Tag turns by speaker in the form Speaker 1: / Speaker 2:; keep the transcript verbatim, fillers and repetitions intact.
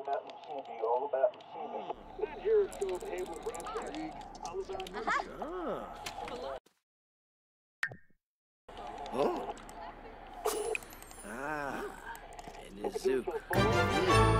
Speaker 1: about Lucibi, all about Lucibi. That gyroscope able to intrigue, all about Lucibi.
Speaker 2: Oh. Ah, and Izuku.